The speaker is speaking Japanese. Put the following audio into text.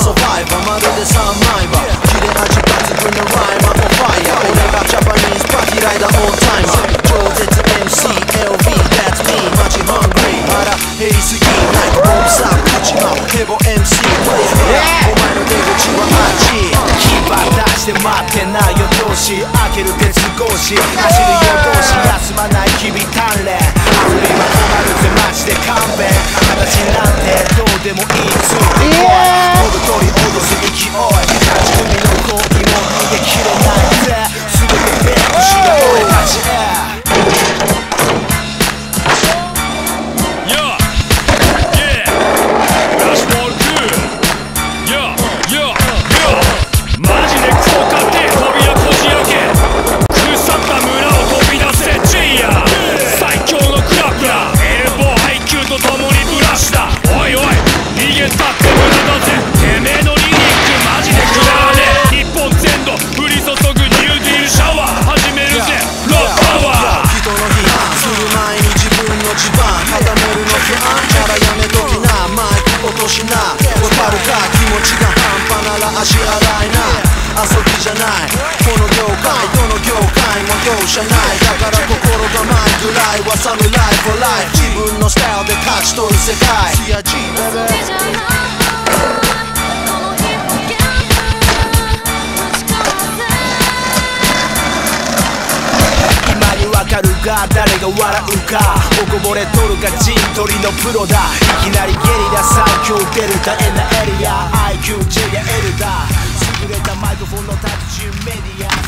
サバイバーまるで三枚刃切れ味抜群のライマーオンファイヤー俺がジャパニーズパーティーライダーオンタイマー超絶 MCLV That's me マジハングリー腹減りすぎないとボンサー口まヘボ MC プレイヤーお前の出口はあっちキーバー出して待ってないよどうし開ける鉄格子走るよどうし休まない日々鍛錬溢れまとまるぜマジで勘弁形なんてどうでもいいついてこい踊り踊す勢い立ち組の行為も逃げきれないぜ全てベックしろ俺たち足洗いな遊びじゃないこの業界どの業界も容赦ないだから心がマイぐらいはサムライフォーライフ自分のスタイルで勝ち取る世界 CIG 今にわかるが誰が笑うかおこぼれとるか陣取りのプロだいきなりゲリラ最強デルタエナエリア IQJ やエルダー優れたマイクフォンの達人メディア